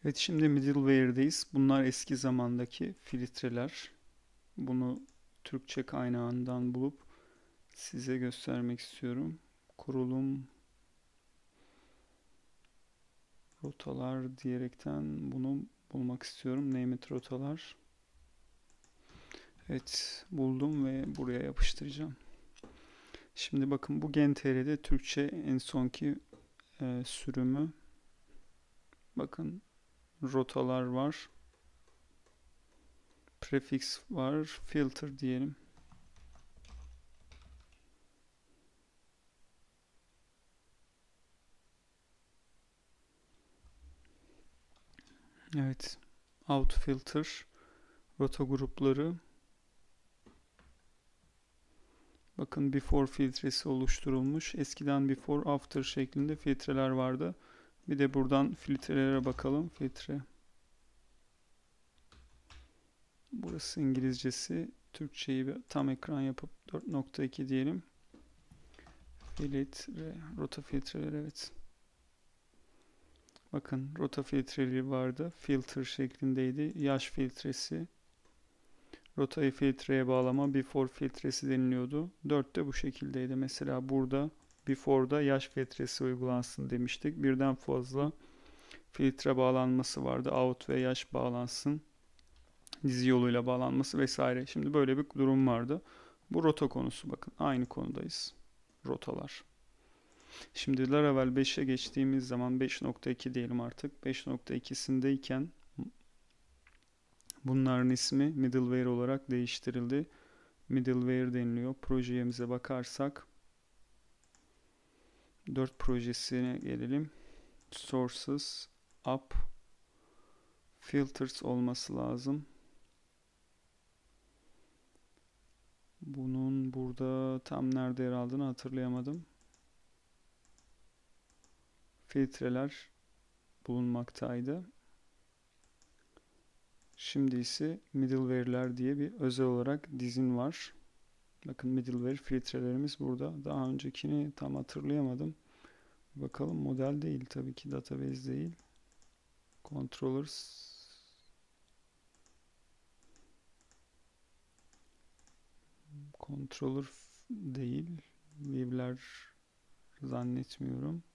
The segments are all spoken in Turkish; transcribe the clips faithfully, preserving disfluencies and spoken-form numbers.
Evet, şimdi middleware'deyiz. Bunlar eski zamandaki filtreler. Bunu Türkçe kaynağından bulup size göstermek istiyorum. Kurulum rotalar diyerekten bunu bulmak istiyorum. Name it rotalar. Evet, buldum ve buraya yapıştıracağım. Şimdi bakın, bu gen.tr'de Türkçe en sonki e, sürümü. Bakın, rotalar var. Prefix var. Filter diyelim. Evet. Out filter. Rota grupları. Bakın, before filtresi oluşturulmuş. Eskiden before after şeklinde filtreler vardı. Bir de buradan filtrelere bakalım. Filtre. Burası İngilizcesi. Türkçeyi bir tam ekran yapıp dört nokta iki diyelim. Filtre. Rota filtreler, evet. Bakın, rota filtreleri vardı. Filter şeklindeydi. Yaş filtresi. Rotayı filtreye bağlama before filtresi deniliyordu. dörtte bu şekildeydi. Mesela burada before'da yaş filtresi uygulansın demiştik. Birden fazla filtre bağlanması vardı. Out ve yaş bağlansın. Dizi yoluyla bağlanması vesaire. Şimdi böyle bir durum vardı. Bu rota konusu, bakın. Aynı konudayız. Rotalar. Şimdi Laravel beşe geçtiğimiz zaman beş nokta iki diyelim artık. beş nokta ikisindeyken bunların ismi middleware olarak değiştirildi. Middleware deniliyor. Projemize bakarsak dört projesine gelelim. Sources, App, Filters olması lazım. Bunun burada tam nerede yer aldığını hatırlayamadım. Filtreler bulunmaktaydı. Şimdi ise middleware'ler diye bir özel olarak dizin var. Bakın, middleware filtrelerimiz burada. Daha öncekini tam hatırlayamadım. Bakalım, model değil tabii ki, database değil. Controllers controller değil. View'ler zannetmiyorum.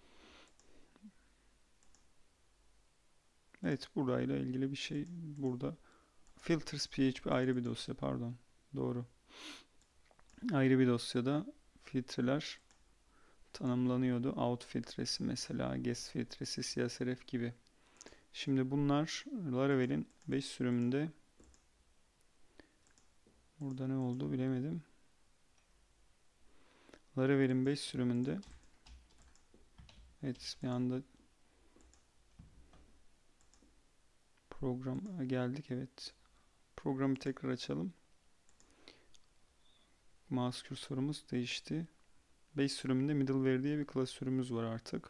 Evet, burayla ilgili bir şey burada. Filters P H P ayrı bir dosya, pardon. Doğru. Ayrı bir dosyada filtreler tanımlanıyordu. Out filtresi mesela, guest filtresi, C S R F gibi. Şimdi bunlar Laravel'in beş sürümünde. Burada ne oldu bilemedim. Laravel'in beş sürümünde. Evet, bir anda programa geldik. Evet. Programı tekrar açalım. Mouse kursorumuz değişti. beş sürümünde middleware diye bir klasörümüz var artık.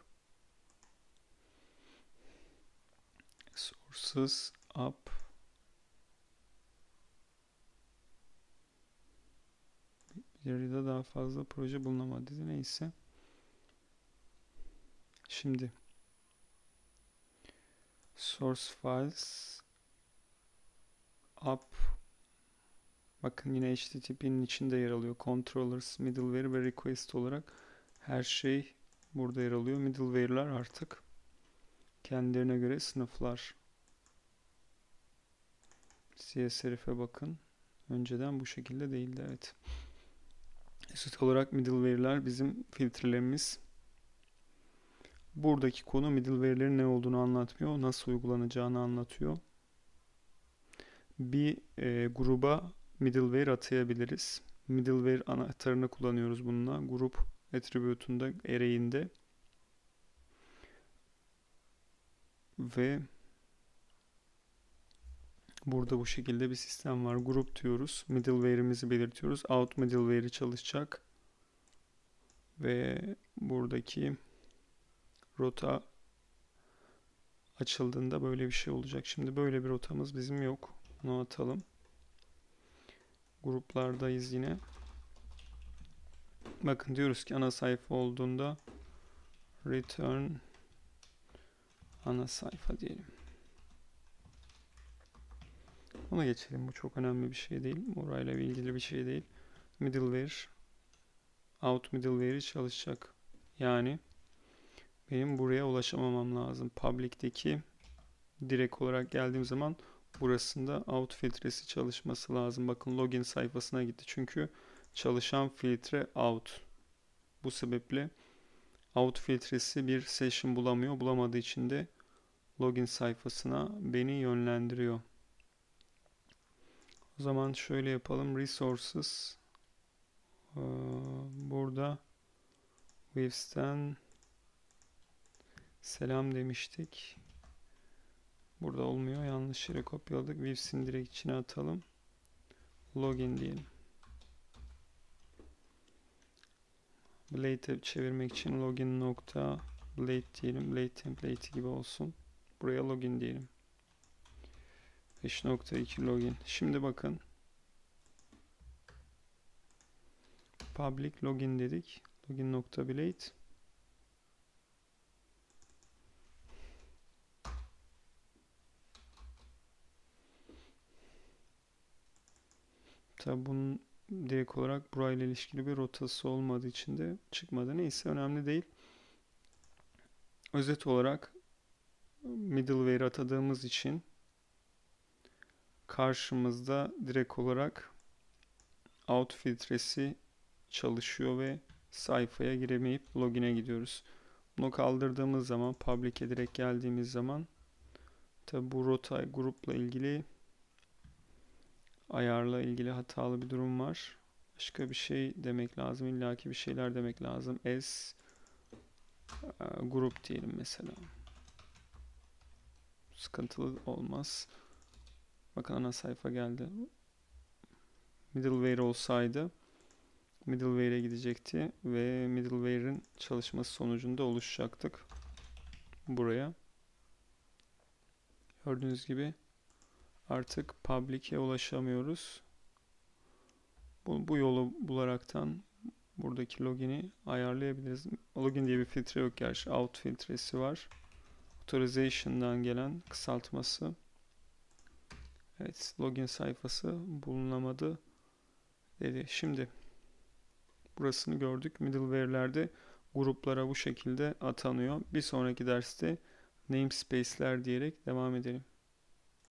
Sources, App, yarıda daha fazla proje bulunamadı. Neyse. Şimdi source files, app, bakın yine H T T P'nin içinde yer alıyor. Controllers, middleware ve request olarak her şey burada yer alıyor. Middleware'lar artık kendilerine göre sınıflar. C S R F'e bakın. Önceden bu şekilde değildi, evet. Esit olarak middleware'ler bizim filtrelerimiz. Buradaki konu middleware'lerin ne olduğunu anlatmıyor. Nasıl uygulanacağını anlatıyor. Bir e, gruba middleware atayabiliriz. Middleware anahtarını kullanıyoruz bununla. Grup attribute'unda, array'inde. Ve burada bu şekilde bir sistem var. Grup diyoruz. Middleware'imizi belirtiyoruz. Out middleware'i çalışacak. Ve buradaki rota açıldığında böyle bir şey olacak. Şimdi böyle bir rotamız bizim yok. Bunu atalım. Gruplardayız yine. Bakın, diyoruz ki ana sayfa olduğunda return ana sayfa diyelim. Ona geçelim. Bu çok önemli bir şey değil. Orayla ilgili bir şey değil. Middleware out middleware'i çalışacak. Yani benim buraya ulaşamamam lazım. Public'teki direkt olarak geldiğim zaman burasında out filtresi çalışması lazım. Bakın login sayfasına gitti. Çünkü çalışan filtre out. Bu sebeple out filtresi bir session bulamıyor. Bulamadığı için de login sayfasına beni yönlendiriyor. O zaman şöyle yapalım. Resources burada Waves'ten selam demiştik. Burada olmuyor. Yanlış yere kopyaladık. Waves'in direkt içine atalım. Login diyelim. Blade'e çevirmek için login nokta blade diyelim. Blade template gibi olsun. Buraya login diyelim. beş nokta iki login. Şimdi bakın. Public login dedik. Login nokta blade. Tabi bunun direkt olarak burayla ilişkili bir rotası olmadığı için de çıkmadı. Neyse önemli değil. Özet olarak middleware atadığımız için karşımızda direkt olarak out filtresi çalışıyor ve sayfaya giremeyip login'e gidiyoruz. Bunu kaldırdığımız zaman, public'e direkt geldiğimiz zaman tabi bu rota grupla ilgili ayarla ilgili hatalı bir durum var. Başka bir şey demek lazım. İllaki bir şeyler demek lazım. As grup diyelim mesela. Sıkıntılı olmaz. Bakın ana sayfa geldi. Middleware olsaydı middleware'e gidecekti ve middleware'in çalışması sonucunda oluşacaktık. Buraya. Gördüğünüz gibi artık public'e ulaşamıyoruz. Bu, bu yolu bularaktan buradaki login'i ayarlayabiliriz. Login diye bir filtre yok gerçi. Out filtresi var. Authorization'dan gelen kısaltması. Evet, login sayfası bulunamadı dedi. Şimdi burasını gördük. Middleware'lerde gruplara bu şekilde atanıyor. Bir sonraki derste namespace'ler diyerek devam edelim.